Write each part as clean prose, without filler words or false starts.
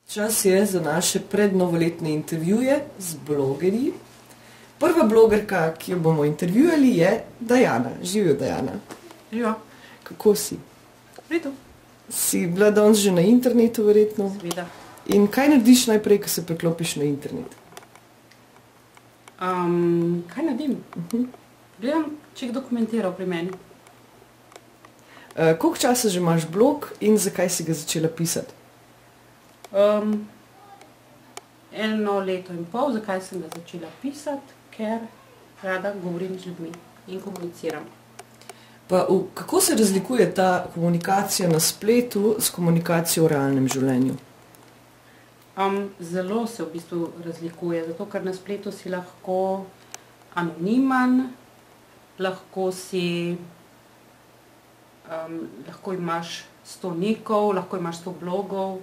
Čas je za naše prednovoletne intervjuje z blogerji. Prva blogerka, ki jo bomo intervjuvali, je Dajana. Živijo, Dajana. Živijo. Kako si? Redu. Si bila danes že na internetu, verjetno? Seveda. In kaj narediš najprej, ko se priklopiš na internet? Kaj naredim? Gledam, če je kdo komentiral pri meni. Koliko časa že imaš blog in zakaj si ga začela pisati? 1 leto in pol. Zakaj sem ga začela pisati? Ker rada govorim z ljudmi in komuniciram. Pa kako se razlikuje ta komunikacija na spletu s komunikacijo v realnem življenju? Zelo se v bistvu razlikuje, zato ker na spletu si lahko anonimen, lahko imaš 100 nikov, lahko imaš 100 blogov,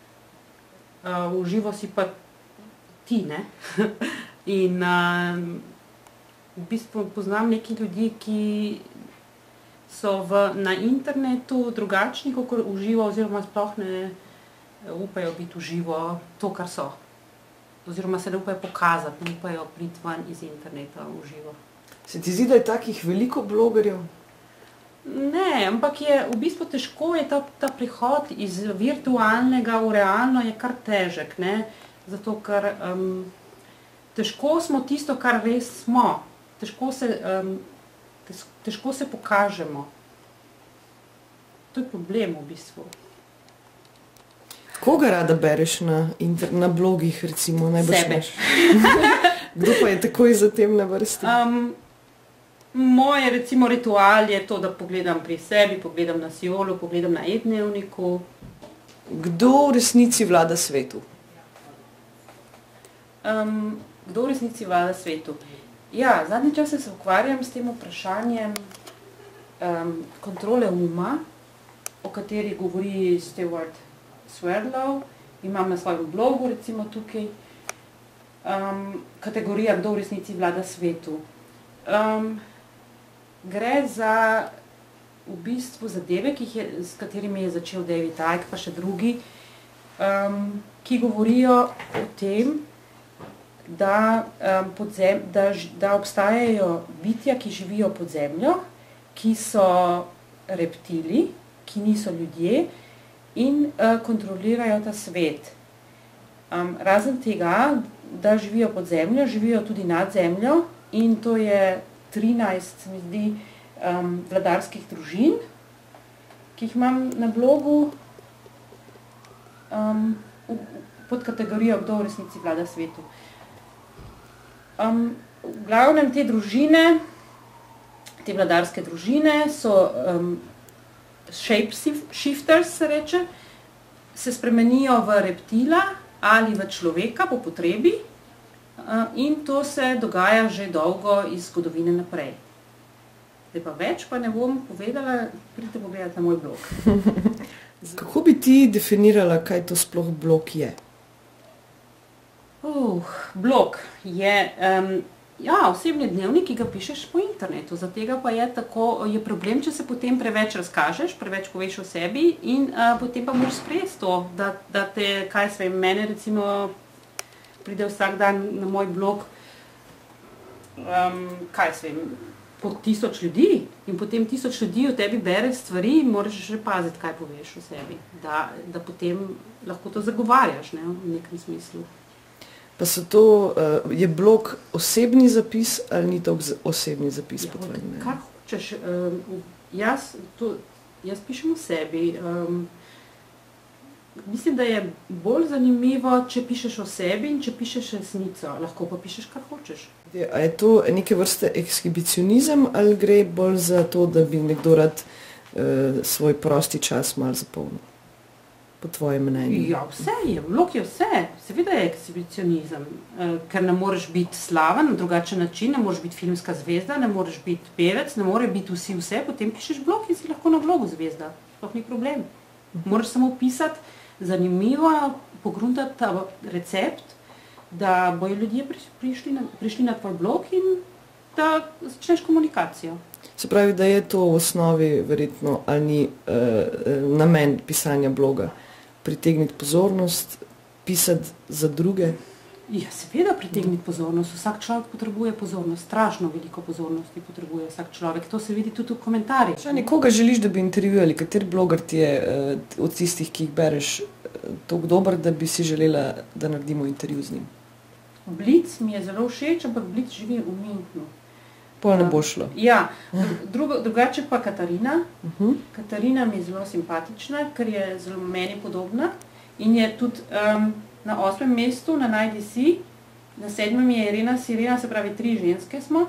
v živo si pa ti, ne? In v bistvu poznam nekaj ljudi, ki so na internetu drugačni, kot v živo, oziroma sploh ne upajo biti v živo to, kar so. Oziroma se ne upajo pokazati, ne upajo priti ven iz interneta v živo. Se ti zdi, da je takih veliko blogerjev? Ne, ampak je v bistvu težko, je ta prehod iz virtualnega v realno je kar težek, ne? Zato, ker težko smo tisto, kar res smo. Težko se pokažemo. To je problem v bistvu. Koga rada bereš na blogih, recimo? Sebe. Kdo pa je takoj za tem na vrsti? Moj recimo ritual je to, da pogledam pri sebi, pogledam na Siolu, pogledam na e-dnevniku. Kdo v resnici vlada svetu? Kdo v resnici vlada svetu? Ja, zadnji čas se ukvarjam s tem vprašanjem kontrole uma, o kateri govori Stewart Swerdlow. Imam na svojem blogu recimo tukaj kategorija, kdo v resnici vlada svetu. Gre za v bistvu zadeve, s katerimi je začel David Icke, pa še drugi, ki govorijo o tem, da obstajajo bitja, ki živijo pod zemljo, ki so reptili, ki niso ljudje in kontrolirajo ta svet. Razen tega, da živijo pod zemljo, živijo tudi nad zemljo in to je 13, se mi zdi, vladarskih družin, ki jih imam na blogu pod kategorijo, kdo v resnici vlada svetu. V glavnem te družine, te vladarske družine so shapeshifters, se reče, se spremenijo v reptila ali v človeka po potrebi in to se dogaja že dolgo iz zgodovine naprej. Zdaj pa več pa ne bom povedala, pridite pogledati na moj blog. Kako bi ti definirala, kaj to sploh blog je? Blog je osebni dnevnik, ki ga pišeš po internetu. Zatega pa je problem, če se potem preveč razkažeš, preveč poveš o sebi in potem pa moraš sprejeti to, da te, kaj se vem, mene recimo pride vsak dan na moj blog, kaj se vem, po 1000 ljudi in potem 1000 ljudi o tebi bere stvari in moraš že paziti, kaj poveš o sebi, da potem lahko to zagovarjaš, ne, v nekem smislu. Pa je blog osebni zapis ali ni to osebni zapis po tvojem mnenju? Kar hočeš. Jaz pišem o sebi. Mislim, da je bolj zanimivo, če pišeš o sebi in če pišeš resnico. Lahko pa pišeš, kar hočeš. A je to neke vrste ekshibicionizem ali gre bolj za to, da bi nekdo rad svoj prosti čas malo zapolnil? Po tvojem mnenju? Ja, vse je. Blog je vse. Seveda je ekshibicionizem, ker ne moreš biti slaven na drugačen način, ne moreš biti filmska zvezda, ne moreš biti pevec, ne more biti vse, potem pišeš blog in si lahko na blogu zvezda. Sploh ni problem. Moraš samo pisati zanimivo, pogruntati recept, da bojo ljudje prišli na tvoj blog in da začneš komunikacijo. Se pravi, da je to v osnovi verjetno ali ni namen pisanja bloga. Pritegniti pozornost pisati za druge? Ja, seveda pritegniti pozornost. Vsak človek potrebuje pozornost, strašno veliko pozornosti potrebuje vsak človek. To se vidi tudi v komentarjih. Koga želiš, da bi intervjuvali? Kateri bloger ti je od tistih, ki jih bereš, toliko dober, da bi si želela, da naredimo intervju z njim? Blic mi je zelo všeč, ampak Blic živi v Münchnu. Pol ne bo šlo. Ja, drugače pa Katarina. Katarina mi je zelo simpatična, ker je zelo meni podobna in je tudi na 8. mestu na Najdi si, na 7. je Irena Sirena, se pravi 3 ženske smo.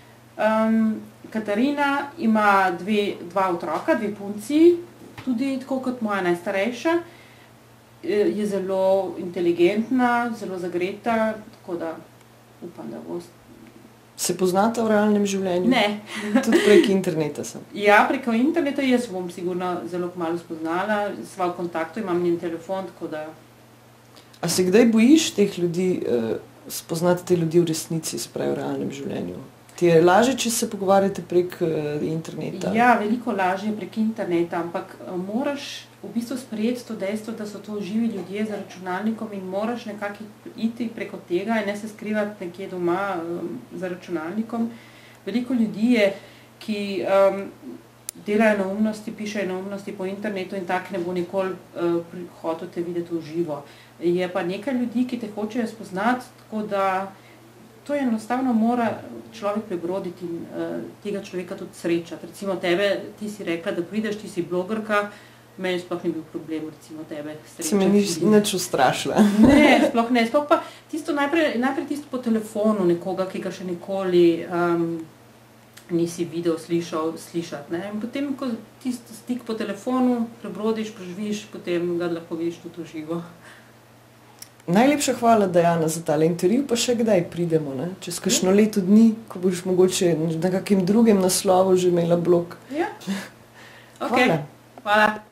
Katarina ima 2 otroka, 2 punci, tudi tako kot moja najstarejša. Je zelo inteligentna, zelo zagreta, tako da upam, da bo. Se poznate v realnem življenju? Ne. Tudi prek interneta sem. Ja, preko interneta jaz bom sigurno zelo kmalu spoznala, sva v kontaktu, imam njen telefon, tako da. A se kdaj bojiš teh ljudi, spoznati te ljudi v resnici, se pravi v realnem življenju? Ti je lažje, če se pogovarjate prek interneta? Ja, veliko lažje prek interneta, ampak moraš v bistvu sprejeti to dejstvo, da so to živi ljudje za računalnikom in moraš nekako iti preko tega in ne se skrivati nekje doma za računalnikom. Veliko ljudi je, ki delajo neumnosti, pišejo neumnosti po internetu in tak ne bo nikoli hotel te videti v živo. Je pa nekaj ljudi, ki te hočejo spoznati, tako da to enostavno mora človek prebroditi in tega človeka tudi srečati. Recimo tebe, ti si rekla, da prideš, ti si blogerka, meni sploh ni bil problem, recimo tebe srečati. Se me nič ustrašila. Ne, sploh ne. Sploh pa tisto najprej tisto po telefonu nekoga, ki ga še nikoli nisi videl, slišati. Ne? In potem, ko tisto stik po telefonu prebrodiš, preživiš, potem ga lahko vidiš tudi v živo. Najlepša hvala, Dejana, za tale intervju, pa še kdaj pridemo, ne? Čez kakšno leto dni, ko boš mogoče na kakem drugem naslovu že imela blog. Ja. Okay. Hvala.